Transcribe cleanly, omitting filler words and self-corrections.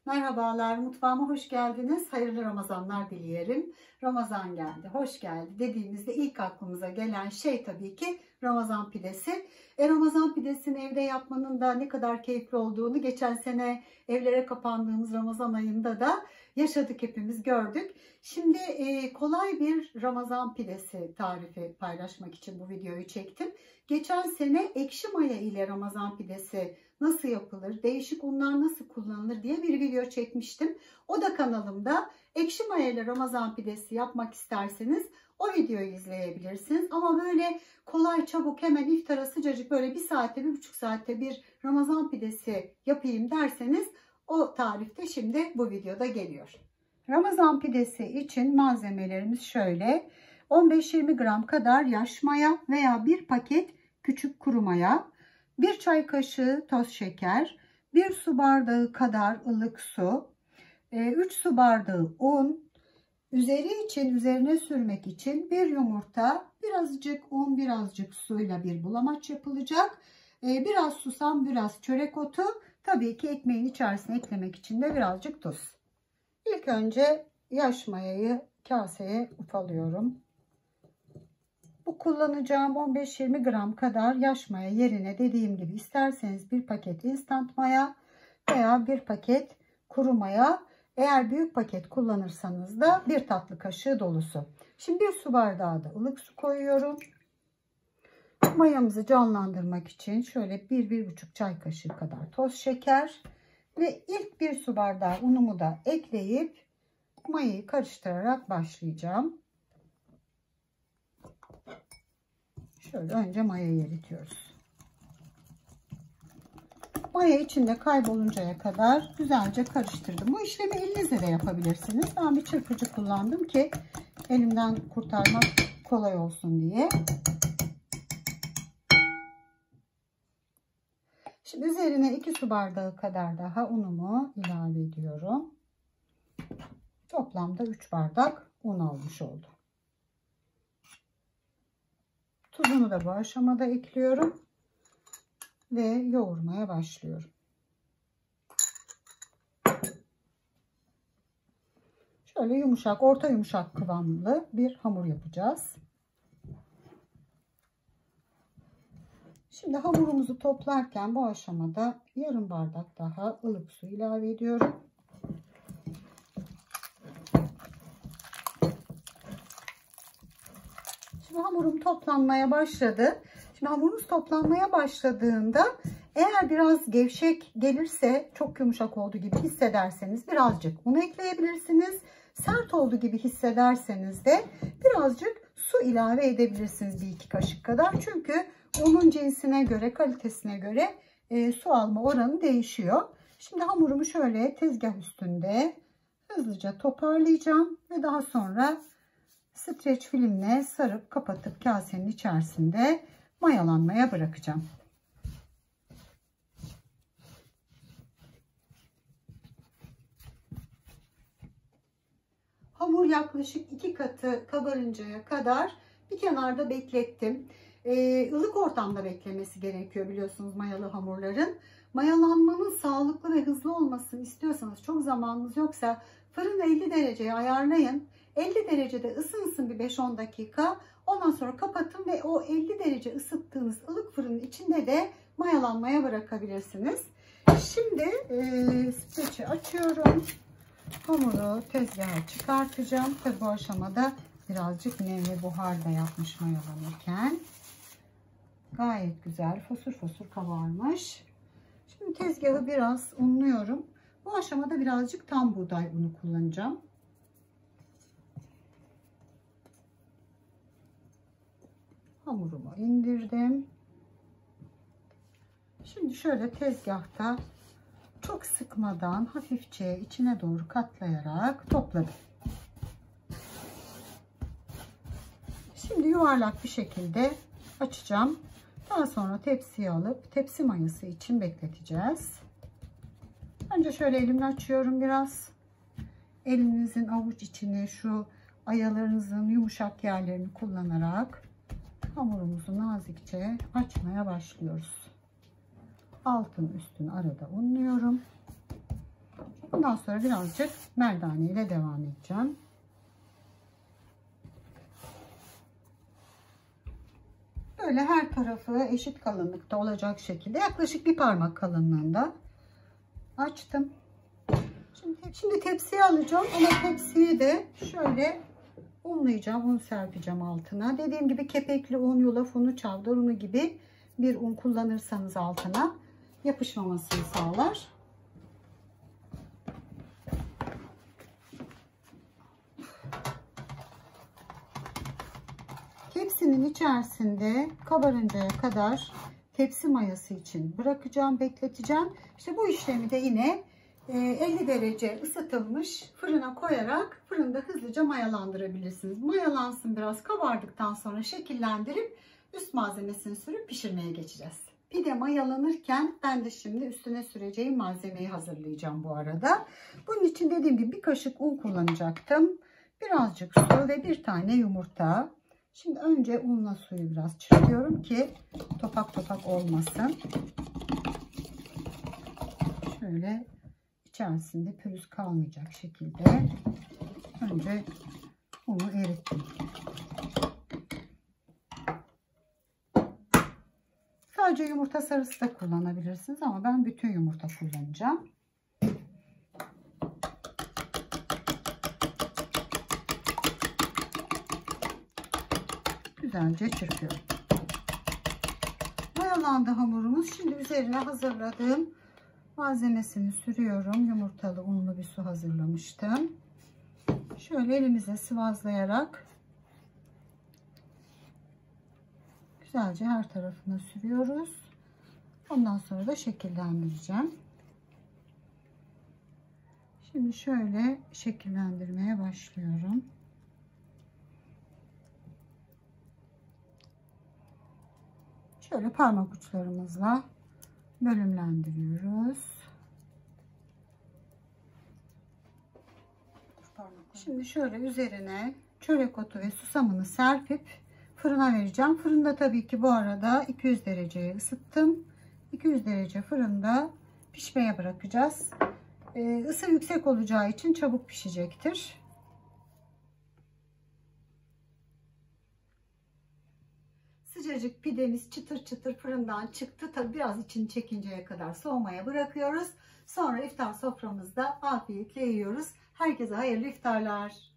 Merhabalar, mutfağıma hoş geldiniz. Hayırlı Ramazanlar dileyelim. Ramazan geldi, hoş geldi dediğimizde ilk aklımıza gelen şey tabii ki Ramazan pidesi. Ramazan pidesini evde yapmanın da ne kadar keyifli olduğunu geçen sene evlere kapandığımız Ramazan ayında da yaşadık, hepimiz gördük. Şimdi kolay bir Ramazan pidesi tarifi paylaşmak için bu videoyu çektim. Geçen sene ekşi maya ile Ramazan pidesi nasıl yapılır, değişik unlar nasıl kullanılır diye bir video çekmiştim. O da kanalımda. Ekşi maya ile Ramazan pidesi yapmak isterseniz o videoyu izleyebilirsiniz. Ama böyle kolay, çabuk, hemen iftara sıcacık böyle 1 saatte, 1,5 saatte bir Ramazan pidesi yapayım derseniz o tarifte şimdi bu videoda geliyor. Ramazan pidesi için malzemelerimiz şöyle: 15-20 gram kadar yaş maya veya 1 paket küçük kuru maya, 1 çay kaşığı toz şeker, 1 su bardağı kadar ılık su, 3 su bardağı un, üzerine sürmek için 1 yumurta, birazcık un, birazcık suyla bir bulamaç yapılacak. Biraz susam, biraz çörek otu, tabii ki ekmeğin içerisine eklemek için de birazcık tuz. İlk önce yaş mayayı kaseye ufalıyorum. Bu kullanacağım 15-20 gram kadar yaş maya yerine dediğim gibi isterseniz 1 paket instant maya veya 1 paket kuru maya, eğer büyük paket kullanırsanız da 1 tatlı kaşığı dolusu. Şimdi 1 su bardağı da ılık su koyuyorum. Mayamızı canlandırmak için şöyle 1-1,5 çay kaşığı kadar toz şeker ve ilk 1 su bardağı unumu da ekleyip mayayı karıştırarak başlayacağım. Şöyle önce mayayı eritiyoruz. Maya içinde kayboluncaya kadar güzelce karıştırdım. Bu işlemi elinizle de yapabilirsiniz. Ben bir çırpıcı kullandım ki elimden kurtarmak kolay olsun diye. Şimdi üzerine 2 su bardağı kadar daha unumu ilave ediyorum. Toplamda 3 bardak un almış oldum. Tuzunu da bu aşamada ekliyorum ve yoğurmaya başlıyorum. Şöyle yumuşak, orta yumuşak kıvamlı bir hamur yapacağız. Şimdi hamurumuzu toplarken bu aşamada yarım bardak daha ılık su ilave ediyorum. Şimdi hamurum toplanmaya başladı. Şimdi hamurumuz toplanmaya başladığında eğer biraz gevşek gelirse, çok yumuşak olduğu gibi hissederseniz birazcık un ekleyebilirsiniz. Sert olduğu gibi hissederseniz de birazcık su ilave edebilirsiniz, 1-2 kaşık kadar. Çünkü unun cinsine göre, kalitesine göre su alma oranı değişiyor. Şimdi hamurumu şöyle tezgah üstünde hızlıca toparlayacağım ve daha sonra streç filmle sarıp kapatıp kasenin içerisinde mayalanmaya bırakacağım. Hamur yaklaşık 2 katı kabarıncaya kadar bir kenarda beklettim. Ilık ortamda beklemesi gerekiyor biliyorsunuz mayalı hamurların. Mayalanmanın sağlıklı ve hızlı olmasını istiyorsanız, çok zamanınız yoksa fırını 50 dereceye ayarlayın. 50 derecede ısınsın bir 5-10 dakika. Ondan sonra kapatın ve o 50 derece ısıttığınız ılık fırının içinde de mayalanmaya bırakabilirsiniz. Şimdi streçi açıyorum. Hamuru tezgaha çıkartacağım. Tabi bu aşamada birazcık nem ve buhar da yapmış mayalanırken. Gayet güzel fosur fosur kabarmış. Şimdi tezgahı biraz unluyorum. Bu aşamada birazcık tam buğday unu kullanacağım. Hamurumu indirdim. Şimdi şöyle tezgahta çok sıkmadan hafifçe içine doğru katlayarak topladım. Şimdi yuvarlak bir şekilde açacağım. Daha sonra tepsiye alıp tepsi mayası için bekleteceğiz. Önce şöyle elimle açıyorum biraz. Elinizin avuç içini, şu ayalarınızın yumuşak yerlerini kullanarak hamurumuzu nazikçe açmaya başlıyoruz. Altın üstünü arada unluyorum. Ondan sonra birazcık merdane ile devam edeceğim. Böyle her tarafı eşit kalınlıkta olacak şekilde yaklaşık bir parmak kalınlığında açtım. Şimdi tepsiye alacağım ama tepsiyi de şöyle unlayacağım. Un serpeceğim altına. Dediğim gibi kepekli un, yulaf unu, çavdar unu gibi bir un kullanırsanız altına yapışmamasını sağlar. Tepsinin içerisinde kabarıncaya kadar tepsi mayası için bırakacağım, bekleteceğim. İşte bu işlemi de yine 50 derece ısıtılmış fırına koyarak fırında hızlıca mayalandırabilirsiniz. Mayalansın, biraz kabardıktan sonra şekillendirip üst malzemesini sürüp pişirmeye geçeceğiz. Pide mayalanırken ben de şimdi üstüne süreceğim malzemeyi hazırlayacağım bu arada. Bunun için dediğim gibi bir kaşık un kullanacaktım. Birazcık su ve bir tane yumurta. Şimdi önce unla suyu biraz çırpıyorum ki topak topak olmasın. Şöyle içerisinde pürüz kalmayacak şekilde önce unu erittim. Sadece yumurta sarısı da kullanabilirsiniz ama ben bütün yumurta kullanacağım. Güzelce çırpıyorum. Mayalandı hamurumuz. Şimdi üzerine hazırladığım malzemesini sürüyorum. Yumurtalı unlu bir su hazırlamıştım. Şöyle elimize sıvazlayarak güzelce her tarafına sürüyoruz. Ondan sonra da şekillendireceğim. Şimdi şöyle şekillendirmeye başlıyorum. Şöyle parmak uçlarımızla bölümlendiriyoruz. Şimdi şöyle üzerine çörek otu ve susamını serpip fırına vereceğim. Fırında tabii ki bu arada 200 dereceye ısıttım. 200 derece fırında pişmeye bırakacağız. Isı yüksek olacağı için çabuk pişecektir. Sıcacık pidemiz çıtır çıtır fırından çıktı. Tabii biraz içini çekinceye kadar soğumaya bırakıyoruz. Sonra iftar soframızda afiyetle yiyoruz. Herkese hayırlı iftarlar.